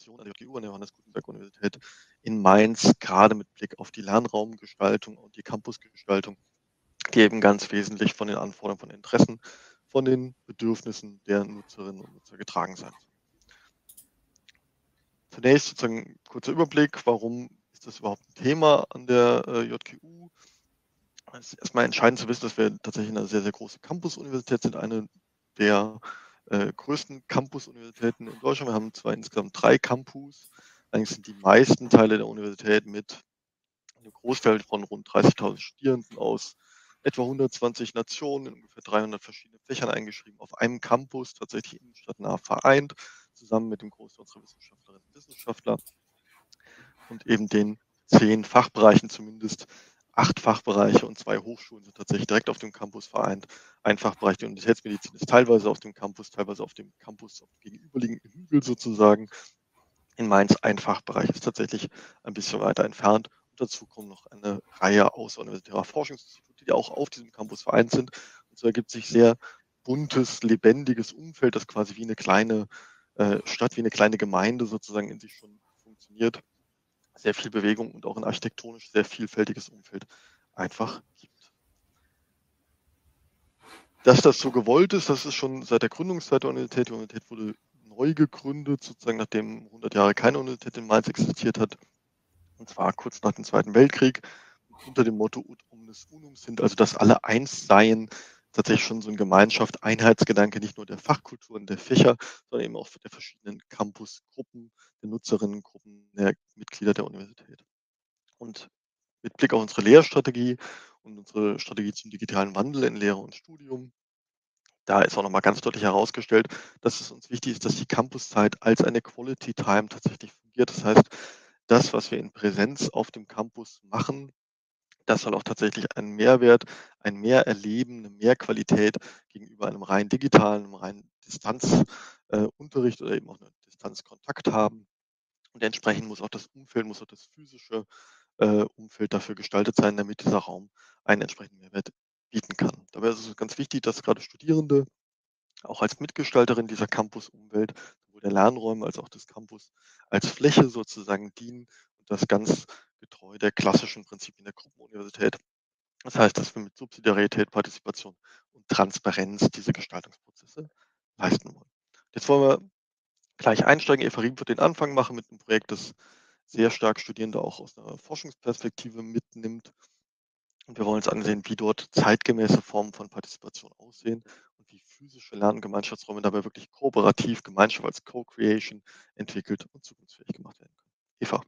Innovation an der JGU, an der Johannes Gutenberg Universität in Mainz, gerade mit Blick auf die Lernraumgestaltung und die Campusgestaltung, die eben ganz wesentlich von den Anforderungen, von den Interessen, von den Bedürfnissen der Nutzerinnen und Nutzer getragen sein soll. Zunächst sozusagen ein kurzer Überblick, warum ist das überhaupt ein Thema an der JGU? Es ist erstmal entscheidend zu wissen, dass wir tatsächlich eine sehr, sehr große Campus-Universität sind, eine der größten Campus-Universitäten in Deutschland. Wir haben zwar insgesamt 3 Campus, eigentlich sind die meisten Teile der Universität mit einem Großfeld von rund 30.000 Studierenden aus etwa 120 Nationen in ungefähr 300 verschiedene Fächern eingeschrieben, auf einem Campus, tatsächlich innenstadtnah vereint, zusammen mit dem Großteil unserer Wissenschaftlerinnen und Wissenschaftler und eben den 10 Fachbereichen, zumindest 8 Fachbereiche und 2 Hochschulen sind tatsächlich direkt auf dem Campus vereint. Ein Fachbereich der Universitätsmedizin ist teilweise auf dem Campus auf dem gegenüberliegenden Hügel sozusagen. In Mainz ein Fachbereich ist tatsächlich ein bisschen weiter entfernt. Und dazu kommen noch eine Reihe außeruniversitärer Forschungsinstitute, die auch auf diesem Campus vereint sind. Und so ergibt sich sehr buntes, lebendiges Umfeld, das quasi wie eine kleine Stadt, wie eine kleine Gemeinde sozusagen in sich schon funktioniert. Sehr viel Bewegung und auch ein architektonisch sehr vielfältiges Umfeld einfach gibt. Dass das so gewollt ist, das ist schon seit der Gründungszeit der Universität. Die Universität wurde neu gegründet, sozusagen nachdem 100 Jahre keine Universität in Mainz existiert hat, und zwar kurz nach dem Zweiten Weltkrieg, unter dem Motto Ut omnes unum sind, also dass alle eins seien, tatsächlich schon so ein Gemeinschaft, Einheitsgedanke, nicht nur der Fachkulturen, der Fächer, sondern eben auch der verschiedenen Campusgruppen, der Nutzerinnengruppen, der Mitglieder der Universität. Und mit Blick auf unsere Lehrstrategie und unsere Strategie zum digitalen Wandel in Lehre und Studium, da ist auch nochmal ganz deutlich herausgestellt, dass es uns wichtig ist, dass die Campuszeit als eine Quality Time tatsächlich fungiert. Das heißt, das, was wir in Präsenz auf dem Campus machen, das soll auch tatsächlich einen Mehrwert, ein Mehrerleben, eine Mehrqualität gegenüber einem rein digitalen, einem rein Distanzunterricht oder eben auch einen Distanzkontakt haben. Und entsprechend muss auch das Umfeld, muss auch das physische Umfeld dafür gestaltet sein, damit dieser Raum einen entsprechenden Mehrwert bieten kann. Dabei ist es ganz wichtig, dass gerade Studierende auch als Mitgestalterin dieser Campus-Umwelt, sowohl der Lernräume als auch des Campus, als Fläche sozusagen dienen und das ganz getreu der klassischen Prinzipien der Gruppenuniversität. Das heißt, dass wir mit Subsidiarität, Partizipation und Transparenz diese Gestaltungsprozesse leisten wollen. Jetzt wollen wir gleich einsteigen. Eva Riem wird den Anfang machen mit einem Projekt, das sehr stark Studierende auch aus einer Forschungsperspektive mitnimmt. Und wir wollen uns ansehen, wie dort zeitgemäße Formen von Partizipation aussehen und wie physische Lerngemeinschaftsräume dabei wirklich kooperativ, Gemeinschaft als Co-Creation entwickelt und zukunftsfähig gemacht werden können. Eva.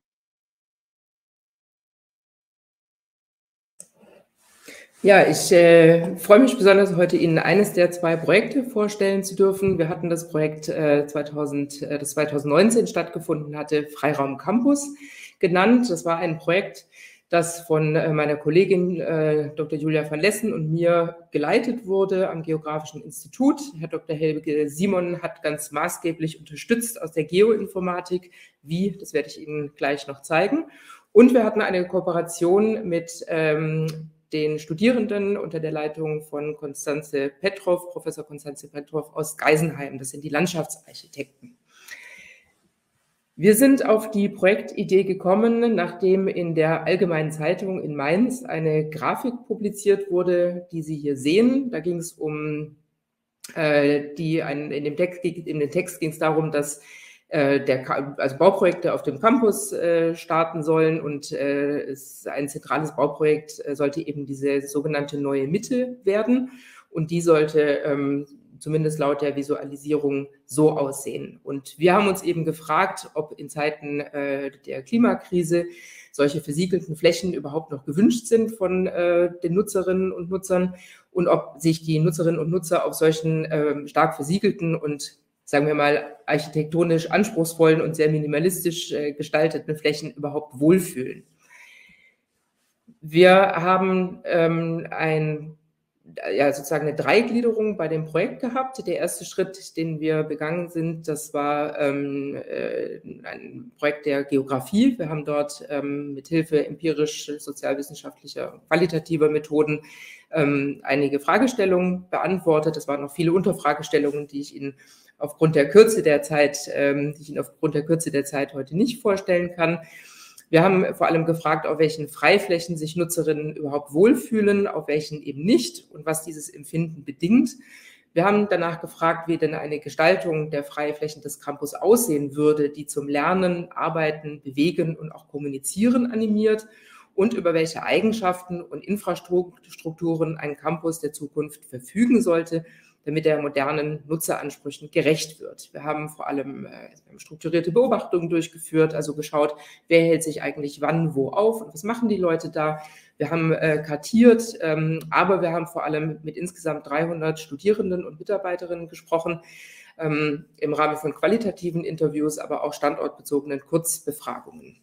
Ja, ich freue mich besonders, heute Ihnen eines der 2 Projekte vorstellen zu dürfen. Wir hatten das Projekt, das 2019 stattgefunden hatte, Freiraum Campus genannt. Das war ein Projekt, das von meiner Kollegin Dr. Julia van Lessen und mir geleitet wurde am Geografischen Institut. Herr Dr. Helge Simon hat ganz maßgeblich unterstützt aus der Geoinformatik. Wie, das werde ich Ihnen gleich noch zeigen. Und wir hatten eine Kooperation mit den Studierenden unter der Leitung von Konstanze Petrov, Professor Konstanze Petrov aus Geisenheim. Das sind die Landschaftsarchitekten. Wir sind auf die Projektidee gekommen, nachdem in der Allgemeinen Zeitung in Mainz eine Grafik publiziert wurde, die Sie hier sehen. Da ging es um in dem Text ging es darum, dass Bauprojekte auf dem Campus starten sollen und ein zentrales Bauprojekt sollte eben diese sogenannte neue Mitte werden und die sollte zumindest laut der Visualisierung so aussehen. Und wir haben uns eben gefragt, ob in Zeiten der Klimakrise solche versiegelten Flächen überhaupt noch gewünscht sind von den Nutzerinnen und Nutzern und ob sich die Nutzerinnen und Nutzer auf solchen stark versiegelten und, sagen wir mal, architektonisch anspruchsvollen und sehr minimalistisch gestalteten Flächen überhaupt wohlfühlen. Wir haben sozusagen eine Dreigliederung bei dem Projekt gehabt. Der erste Schritt, den wir begangen sind, das war ein Projekt der Geografie. Wir haben dort mit Hilfe empirisch-sozialwissenschaftlicher, qualitativer Methoden einige Fragestellungen beantwortet. Es waren noch viele Unterfragestellungen, die ich Ihnen aufgrund der Kürze der Zeit, die ich Ihnen aufgrund der Kürze der Zeit heute nicht vorstellen kann. Wir haben vor allem gefragt, auf welchen Freiflächen sich Nutzerinnen überhaupt wohlfühlen, auf welchen eben nicht und was dieses Empfinden bedingt. Wir haben danach gefragt, wie denn eine Gestaltung der Freiflächen des Campus aussehen würde, die zum Lernen, Arbeiten, Bewegen und auch Kommunizieren animiert und über welche Eigenschaften und Infrastrukturen ein Campus der Zukunft verfügen sollte, damit er modernen Nutzeransprüchen gerecht wird. Wir haben vor allem strukturierte Beobachtungen durchgeführt, also geschaut, wer hält sich eigentlich wann wo auf und was machen die Leute da. Wir haben kartiert, aber wir haben vor allem mit insgesamt 300 Studierenden und Mitarbeiterinnen gesprochen, im Rahmen von qualitativen Interviews, aber auch standortbezogenen Kurzbefragungen.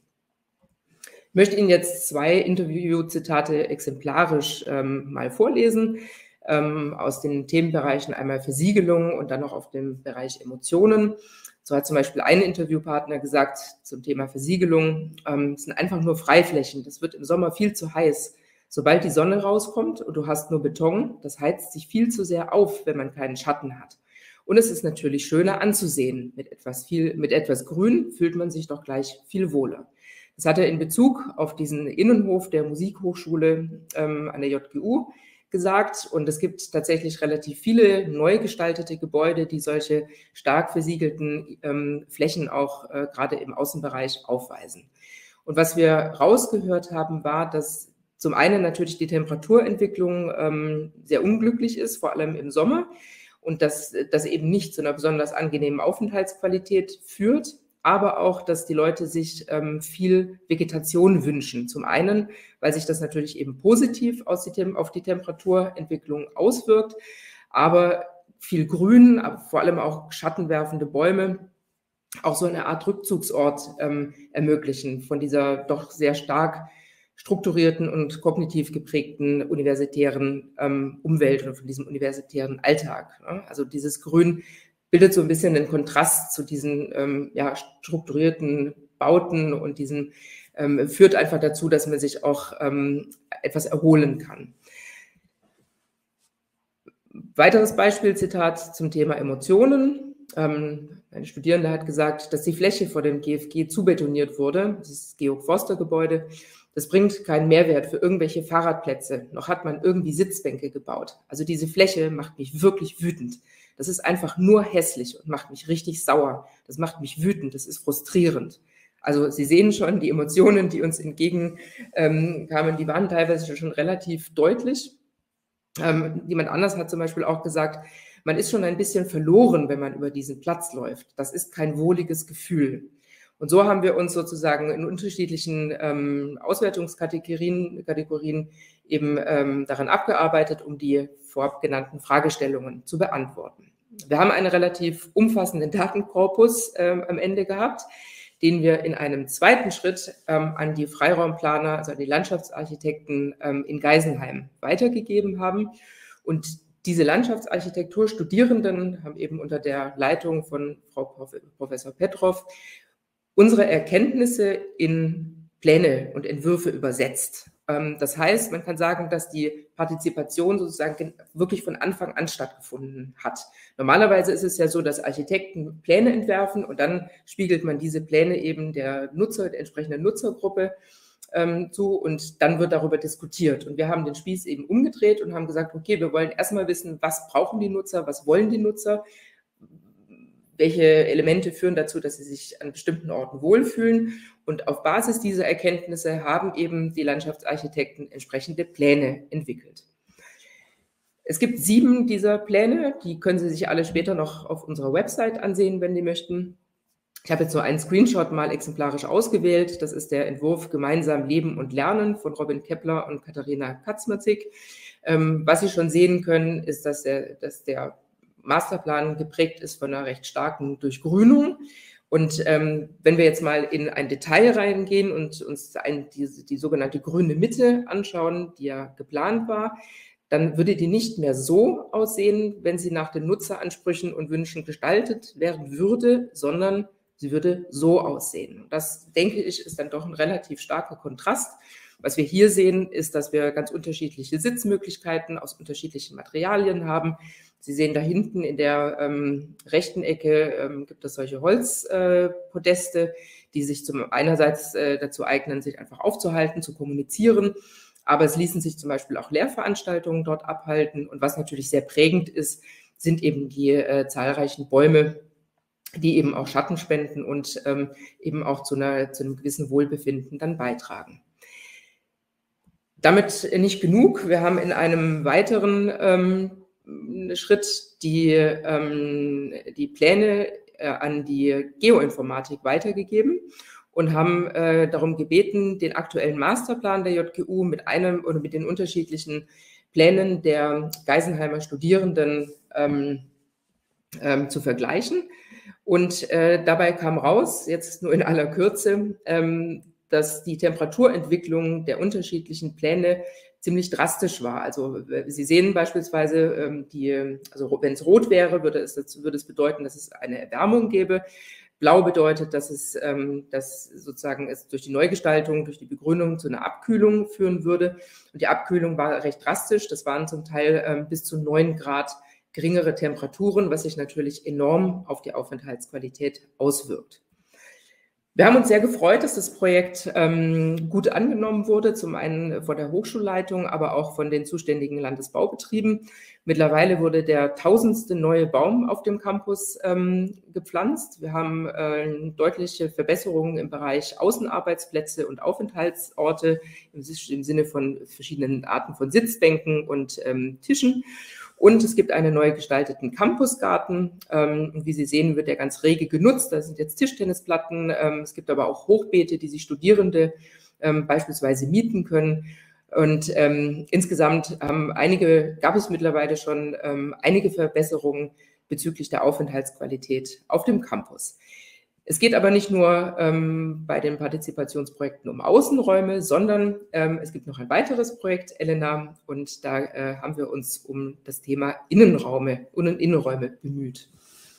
Ich möchte Ihnen jetzt 2 Interviewzitate exemplarisch mal vorlesen, aus den Themenbereichen einmal Versiegelung und dann noch auf dem Bereich Emotionen. So hat zum Beispiel ein Interviewpartner gesagt zum Thema Versiegelung, es sind einfach nur Freiflächen, das wird im Sommer viel zu heiß. Sobald die Sonne rauskommt und du hast nur Beton, das heizt sich viel zu sehr auf, wenn man keinen Schatten hat. Und es ist natürlich schöner anzusehen. Mit etwas Grün fühlt man sich doch gleich viel wohler. Das hat er in Bezug auf diesen Innenhof der Musikhochschule an der JGU gesagt. Und es gibt tatsächlich relativ viele neu gestaltete Gebäude, die solche stark versiegelten Flächen auch gerade im Außenbereich aufweisen. Und was wir rausgehört haben, war, dass zum einen natürlich die Temperaturentwicklung sehr unglücklich ist, vor allem im Sommer, und dass das eben nicht zu einer besonders angenehmen Aufenthaltsqualität führt, aber auch, dass die Leute sich viel Vegetation wünschen. Zum einen, weil sich das natürlich eben positiv auf die Temperaturentwicklung auswirkt, aber viel Grün, vor allem auch schattenwerfende Bäume, auch so eine Art Rückzugsort ermöglichen von dieser doch sehr stark strukturierten und kognitiv geprägten universitären Umwelt und von diesem universitären Alltag. Ne? Also dieses Grün bildet so ein bisschen den Kontrast zu diesen strukturierten Bauten und diesen führt einfach dazu, dass man sich auch etwas erholen kann. Weiteres Beispiel, Zitat zum Thema Emotionen. Eine Studierende hat gesagt, dass die Fläche vor dem GFG zubetoniert wurde, das ist das Georg-Forster-Gebäude. Das bringt keinen Mehrwert für irgendwelche Fahrradplätze, noch hat man irgendwie Sitzbänke gebaut. Also diese Fläche macht mich wirklich wütend. Das ist einfach nur hässlich und macht mich richtig sauer. Das macht mich wütend, das ist frustrierend. Also Sie sehen schon, die Emotionen, die uns entgegenkamen, die waren teilweise schon relativ deutlich. Jemand anders hat zum Beispiel auch gesagt, man ist schon ein bisschen verloren, wenn man über diesen Platz läuft. Das ist kein wohliges Gefühl. Und so haben wir uns sozusagen in unterschiedlichen Auswertungskategorien eben daran abgearbeitet, um die vorab genannten Fragestellungen zu beantworten. Wir haben einen relativ umfassenden Datenkorpus am Ende gehabt, den wir in einem zweiten Schritt an die Freiraumplaner, also an die Landschaftsarchitekten in Geisenheim weitergegeben haben. Und diese Landschaftsarchitekturstudierenden haben eben unter der Leitung von Frau Professor Petrov unsere Erkenntnisse in Pläne und Entwürfe übersetzt. Das heißt, man kann sagen, dass die Partizipation sozusagen wirklich von Anfang an stattgefunden hat. Normalerweise ist es ja so, dass Architekten Pläne entwerfen und dann spiegelt man diese Pläne eben der entsprechenden Nutzergruppe zu und dann wird darüber diskutiert. Und wir haben den Spieß eben umgedreht und haben gesagt, okay, wir wollen erstmal wissen, was brauchen die Nutzer, was wollen die Nutzer, welche Elemente führen dazu, dass sie sich an bestimmten Orten wohlfühlen. Und auf Basis dieser Erkenntnisse haben eben die Landschaftsarchitekten entsprechende Pläne entwickelt. Es gibt 7 dieser Pläne, die können Sie sich alle später noch auf unserer Website ansehen, wenn Sie möchten. Ich habe jetzt nur einen Screenshot mal exemplarisch ausgewählt. Das ist der Entwurf Gemeinsam Leben und Lernen von Robin Kepler und Katharina Katzmerzig. Was Sie schon sehen können, ist, dass der Masterplan geprägt ist von einer recht starken Durchgrünung. Und wenn wir jetzt mal in ein Detail reingehen und uns die sogenannte grüne Mitte anschauen, die ja geplant war, dann würde die nicht mehr so aussehen, wenn sie nach den Nutzeransprüchen und Wünschen gestaltet werden würde, sondern sie würde so aussehen. Das, denke ich, ist dann doch ein relativ starker Kontrast. Was wir hier sehen, ist, dass wir ganz unterschiedliche Sitzmöglichkeiten aus unterschiedlichen Materialien haben. Sie sehen da hinten in der rechten Ecke gibt es solche Holzpodeste, die sich einerseits dazu eignen, sich einfach aufzuhalten, zu kommunizieren. Aber es ließen sich zum Beispiel auch Lehrveranstaltungen dort abhalten. Und was natürlich sehr prägend ist, sind eben die zahlreichen Bäume, die eben auch Schatten spenden und eben auch zu einem gewissen Wohlbefinden dann beitragen. Damit nicht genug. Wir haben in einem weiteren Schritt die Pläne an die Geoinformatik weitergegeben und haben darum gebeten, den aktuellen Masterplan der JGU mit den unterschiedlichen Plänen der Geisenheimer Studierenden zu vergleichen. Und dabei kam raus, jetzt nur in aller Kürze, dass die Temperaturentwicklung der unterschiedlichen Pläne ziemlich drastisch war. Also Sie sehen beispielsweise, also wenn es rot wäre, würde es bedeuten, dass es eine Erwärmung gäbe. Blau bedeutet, dass sozusagen es durch die Neugestaltung, durch die Begrünung zu einer Abkühlung führen würde. Und die Abkühlung war recht drastisch. Das waren zum Teil bis zu 9 Grad geringere Temperaturen, was sich natürlich enorm auf die Aufenthaltsqualität auswirkt. Wir haben uns sehr gefreut, dass das Projekt gut angenommen wurde, zum einen von der Hochschulleitung, aber auch von den zuständigen Landesbaubetrieben. Mittlerweile wurde der 1000. neue Baum auf dem Campus gepflanzt. Wir haben deutliche Verbesserungen im Bereich Außenarbeitsplätze und Aufenthaltsorte im Sinne von verschiedenen Arten von Sitzbänken und Tischen. Und es gibt einen neu gestalteten Campusgarten. Und wie Sie sehen, wird der ganz rege genutzt. Da sind jetzt Tischtennisplatten. Es gibt aber auch Hochbeete, die sich Studierende beispielsweise mieten können. Und insgesamt gab es mittlerweile schon einige Verbesserungen bezüglich der Aufenthaltsqualität auf dem Campus. Es geht aber nicht nur bei den Partizipationsprojekten um Außenräume, sondern es gibt noch ein weiteres Projekt, Elena, und da haben wir uns um das Thema Innenräume bemüht.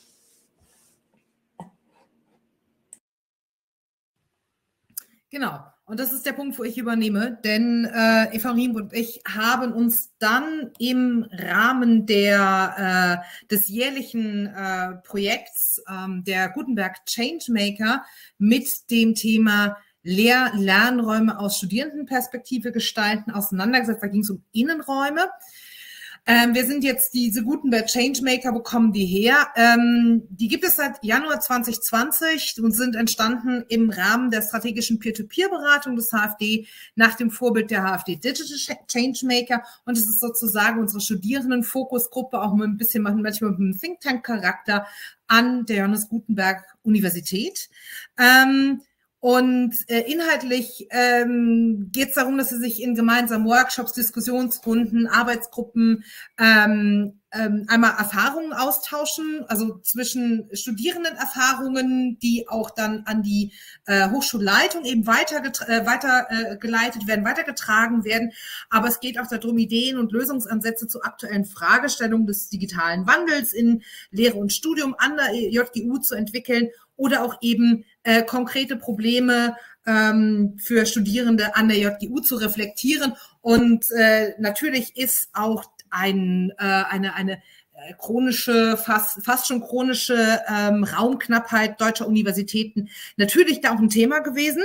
Genau. Und das ist der Punkt, wo ich übernehme, denn Eva Riem und ich haben uns dann im Rahmen des jährlichen Projekts der Gutenberg Changemaker mit dem Thema Lernräume aus Studierendenperspektive gestalten auseinandergesetzt. Da ging es um Innenräume. Wir sind jetzt diese Gutenberg Changemaker, wo kommen die her? Die gibt es seit Januar 2020 und sind entstanden im Rahmen der strategischen Peer-to-Peer-Beratung des HFD nach dem Vorbild der HFD Digital Changemaker. Und es ist sozusagen unsere Studierenden-Fokusgruppe, auch ein bisschen manchmal mit einem Think Tank-Charakter an der Johannes Gutenberg Universität. Und inhaltlich geht es darum, dass sie sich in gemeinsamen Workshops, Diskussionsrunden, Arbeitsgruppen einmal Erfahrungen austauschen, also zwischen Studierendenerfahrungen, die auch dann an die Hochschulleitung eben weitergeleitet werden, weitergetragen werden. Aber es geht auch darum, Ideen und Lösungsansätze zu aktuellen Fragestellungen des digitalen Wandels in Lehre und Studium an der JGU zu entwickeln oder auch eben konkrete Probleme für Studierende an der JGU zu reflektieren. Und natürlich ist auch eine chronische, fast schon chronische Raumknappheit deutscher Universitäten natürlich da auch ein Thema gewesen.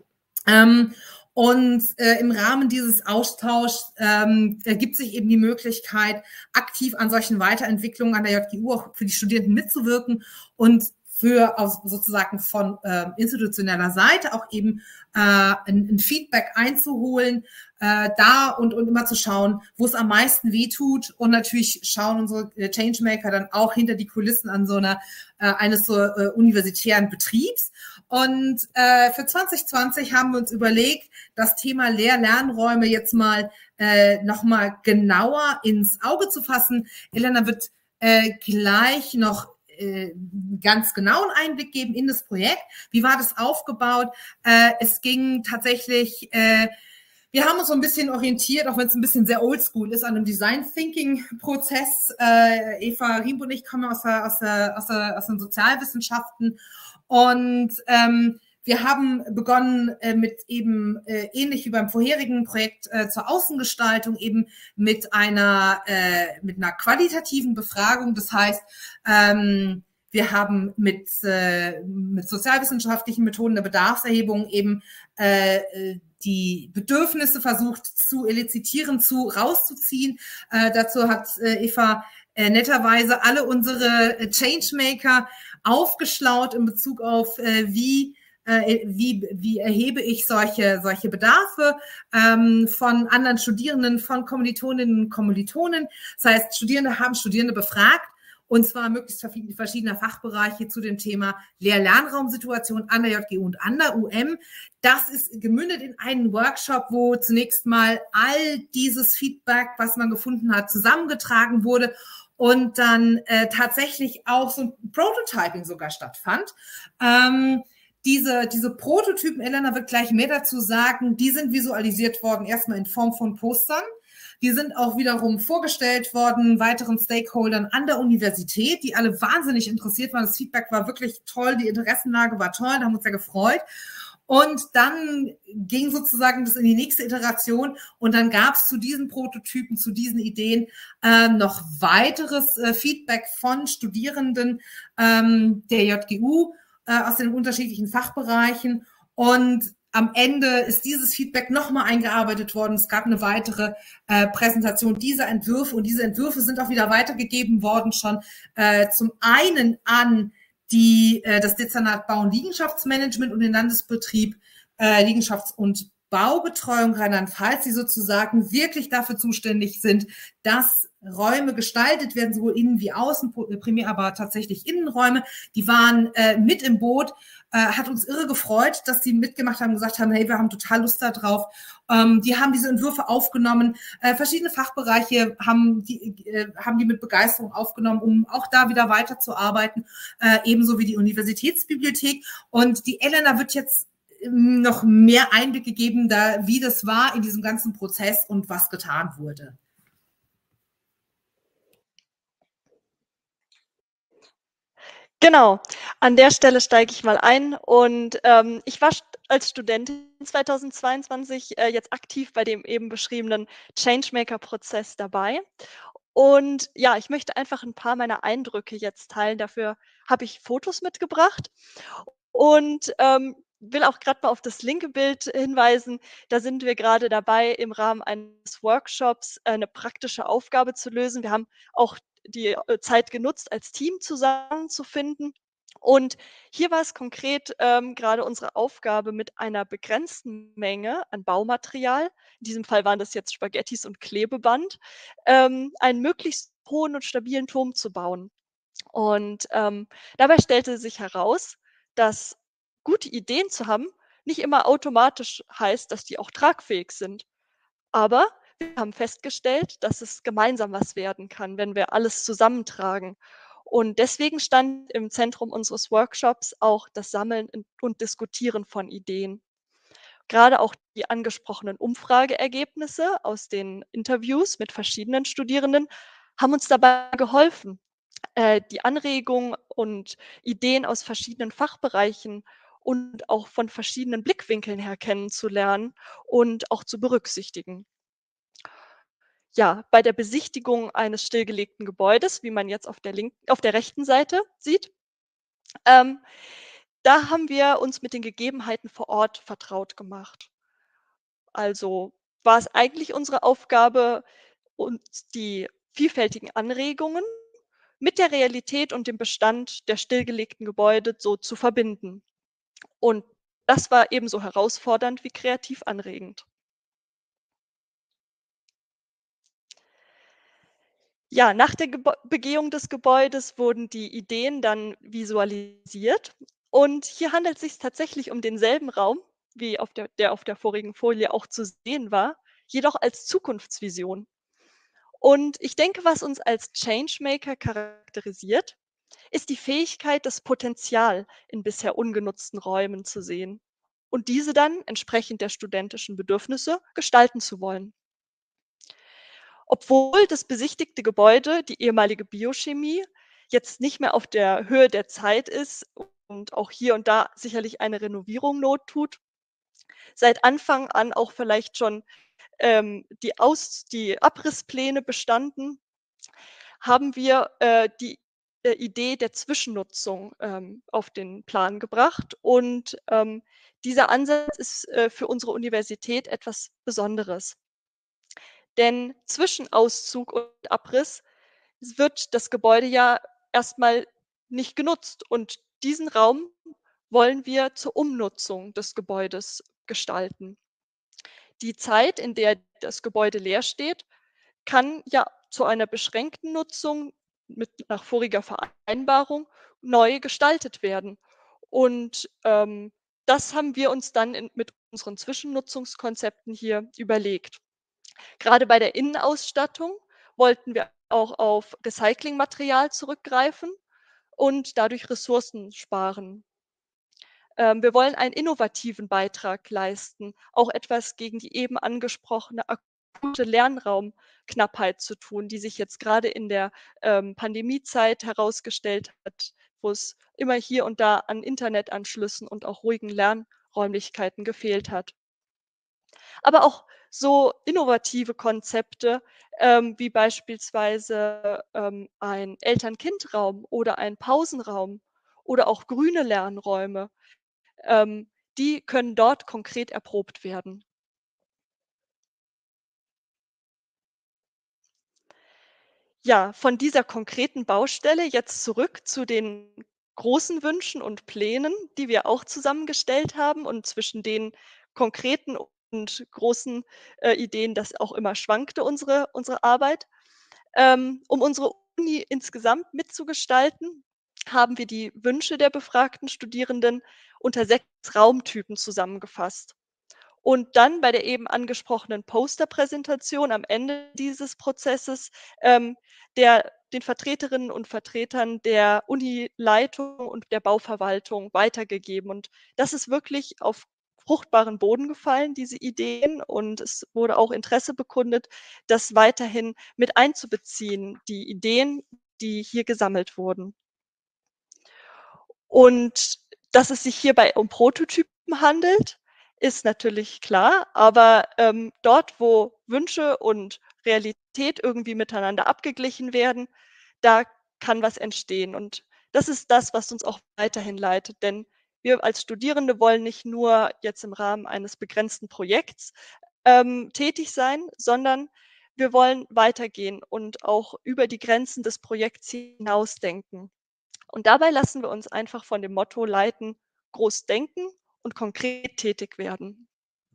Und im Rahmen dieses Austauschs ergibt sich eben die Möglichkeit, aktiv an solchen Weiterentwicklungen an der JGU auch für die Studierenden mitzuwirken und sozusagen von institutioneller Seite auch eben ein Feedback einzuholen, und immer zu schauen, wo es am meisten wehtut, und natürlich schauen unsere Changemaker dann auch hinter die Kulissen an eines universitären Betriebs. Und für 2020 haben wir uns überlegt, das Thema Lernräume jetzt mal nochmal genauer ins Auge zu fassen. Elena wird gleich noch ganz genauen Einblick geben in das Projekt. Wie war das aufgebaut? Es ging tatsächlich, wir haben uns so ein bisschen orientiert, auch wenn es ein bisschen sehr oldschool ist, an einem Design Thinking Prozess. Eva Riem und ich kommen aus den Sozialwissenschaften, und Wir haben begonnen mit eben ähnlich wie beim vorherigen Projekt zur Außengestaltung eben mit einer qualitativen Befragung. Das heißt, wir haben mit sozialwissenschaftlichen Methoden der Bedarfserhebung eben die Bedürfnisse versucht zu elizitieren, rauszuziehen. Dazu hat Eva netterweise alle unsere Changemaker aufgeschlaut in Bezug auf wie erhebe ich solche Bedarfe von anderen Studierenden, von Kommilitoninnen und Kommilitonen. Das heißt, Studierende haben Studierende befragt, und zwar möglichst verschiedener Fachbereiche zu dem Thema Lehr-Lernraumsituation an der JGU und an der UM. Das ist gemündet in einen Workshop, wo zunächst mal all dieses Feedback, was man gefunden hat, zusammengetragen wurde und dann tatsächlich auch so ein Prototyping sogar stattfand. Diese Prototypen, Elena wird gleich mehr dazu sagen, die sind visualisiert worden, erstmal in Form von Postern. Die sind auch wiederum vorgestellt worden weiteren Stakeholdern an der Universität, die alle wahnsinnig interessiert waren. Das Feedback war wirklich toll, die Interessenlage war toll, da haben wir uns ja gefreut. Und dann ging sozusagen das in die nächste Iteration und dann gab es zu diesen Prototypen, zu diesen Ideen noch weiteres Feedback von Studierenden der JGU aus den unterschiedlichen Fachbereichen, und am Ende ist dieses Feedback nochmal eingearbeitet worden. Es gab eine weitere Präsentation dieser Entwürfe, und diese Entwürfe sind auch wieder weitergegeben worden schon zum einen an das Dezernat Bau- und Liegenschaftsmanagement und den Landesbetrieb Liegenschafts- und Baubetreuung Rheinland-Pfalz, die sozusagen wirklich dafür zuständig sind, dass Räume gestaltet werden, sowohl innen wie außen, primär aber tatsächlich Innenräume. Die waren mit im Boot, hat uns irre gefreut, dass die mitgemacht haben, gesagt haben, hey, wir haben total Lust da drauf. Die haben diese Entwürfe aufgenommen. Verschiedene Fachbereiche haben die mit Begeisterung aufgenommen, um auch da wieder weiterzuarbeiten, ebenso wie die Universitätsbibliothek. Und die Elena wird jetzt noch mehr Einblicke geben, wie das war in diesem ganzen Prozess und was getan wurde. Genau, an der Stelle steige ich mal ein, und ich war als Studentin 2022 jetzt aktiv bei dem eben beschriebenen Changemaker-Prozess dabei. Und ja, ich möchte einfach ein paar meiner Eindrücke jetzt teilen. Dafür habe ich Fotos mitgebracht und will auch gerade mal auf das linke Bild hinweisen. Da sind wir gerade dabei, im Rahmen eines Workshops eine praktische Aufgabe zu lösen. Wir haben auch die Zeit genutzt, als Team zusammenzufinden. Und hier war es konkret gerade unsere Aufgabe, mit einer begrenzten Menge an Baumaterial, in diesem Fall waren das jetzt Spaghettis und Klebeband, einen möglichst hohen und stabilen Turm zu bauen. Und dabei stellte sich heraus, dass gute Ideen zu haben nicht immer automatisch heißt, dass die auch tragfähig sind. Aber wir haben festgestellt, dass es gemeinsam was werden kann, wenn wir alles zusammentragen. Und deswegen stand im Zentrum unseres Workshops auch das Sammeln und Diskutieren von Ideen. Gerade auch die angesprochenen Umfrageergebnisse aus den Interviews mit verschiedenen Studierenden haben uns dabei geholfen, die Anregungen und Ideen aus verschiedenen Fachbereichen und auch von verschiedenen Blickwinkeln her kennenzulernen und auch zu berücksichtigen. Ja, bei der Besichtigung eines stillgelegten Gebäudes, wie man jetzt auf der rechten Seite sieht, da haben wir uns mit den Gegebenheiten vor Ort vertraut gemacht. Also war es eigentlich unsere Aufgabe, uns die vielfältigen Anregungen mit der Realität und dem Bestand der stillgelegten Gebäude so zu verbinden. Und das war ebenso herausfordernd wie kreativ anregend. Ja, nach der Begehung des Gebäudes wurden die Ideen dann visualisiert. Und hier handelt es sich tatsächlich um denselben Raum, wie der auf der vorigen Folie auch zu sehen war, jedoch als Zukunftsvision. Und ich denke, was uns als Changemaker charakterisiert, ist die Fähigkeit, das Potenzial in bisher ungenutzten Räumen zu sehen und diese dann entsprechend der studentischen Bedürfnisse gestalten zu wollen. Obwohl das besichtigte Gebäude, die ehemalige Biochemie, jetzt nicht mehr auf der Höhe der Zeit ist auch hier und da sicherlich eine Renovierung Not tut, seit Anfang an auch vielleicht schon die Abrisspläne bestanden, haben wir die Idee der Zwischennutzung auf den Plan gebracht. Und dieser Ansatz ist für unsere Universität etwas Besonderes. Denn zwischen Auszug und Abriss wird das Gebäude ja erstmal nicht genutzt. Und diesen Raum wollen wir zur Umnutzung des Gebäudes gestalten. Die Zeit, in der das Gebäude leer steht, kann ja zu einer beschränkten Nutzung nach voriger Vereinbarung neu gestaltet werden. Und das haben wir uns dann mit unseren Zwischennutzungskonzepten hier überlegt. Gerade bei der Innenausstattung wollten wir auch auf Recyclingmaterial zurückgreifen und dadurch Ressourcen sparen. Wir wollen einen innovativen Beitrag leisten, auch etwas gegen die eben angesprochene akute Lernraumknappheit zu tun, die sich jetzt gerade in der Pandemiezeit herausgestellt hat, wo es immer hier und da an Internetanschlüssen und auch ruhigen Lernräumlichkeiten gefehlt hat. Aber auch so innovative Konzepte, wie beispielsweise ein Eltern-Kind-Raum oder ein Pausenraum oder auch grüne Lernräume, die können dort konkret erprobt werden. Ja, von dieser konkreten Baustelle jetzt zurück zu den großen Wünschen und Plänen, die wir auch zusammengestellt haben und zwischen den konkreten und großen Ideen, das auch immer schwankte, unsere Arbeit. Um unsere Uni insgesamt mitzugestalten, haben wir die Wünsche der befragten Studierenden unter 6 Raumtypen zusammengefasst. Und dann bei der eben angesprochenen Posterpräsentation am Ende dieses Prozesses den Vertreterinnen und Vertretern der Unileitung und der Bauverwaltung weitergegeben. Und das ist wirklich auf fruchtbaren Boden gefallen, diese Ideen. Und es wurde auch Interesse bekundet, das weiterhin mit einzubeziehen, die Ideen, die hier gesammelt wurden. Und dass es sich hierbei um Prototypen handelt, ist natürlich klar, aber dort, wo Wünsche und Realität irgendwie miteinander abgeglichen werden, da kann was entstehen. Und das ist das, was uns auch weiterhin leitet. Denn wir als Studierende wollen nicht nur jetzt im Rahmen eines begrenzten Projekts tätig sein, sondern wir wollen weitergehen und auch über die Grenzen des Projekts hinausdenken. Und dabei lassen wir uns einfach von dem Motto leiten, groß denken und konkret tätig werden.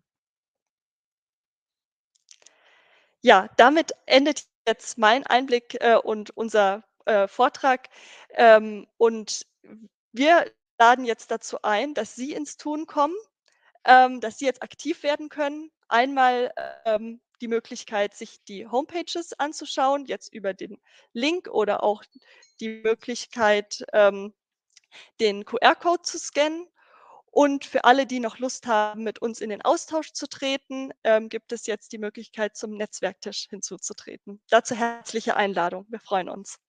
Ja, damit endet jetzt mein Einblick und unser Vortrag. Und wir laden jetzt dazu ein, dass Sie ins Tun kommen, dass Sie jetzt aktiv werden können. Einmal die Möglichkeit, sich die Homepages anzuschauen, jetzt über den Link oder auch die Möglichkeit, den QR-Code zu scannen. Und für alle, die noch Lust haben, mit uns in den Austausch zu treten, gibt es jetzt die Möglichkeit, zum Netzwerktisch hinzuzutreten. Dazu herzliche Einladung. Wir freuen uns.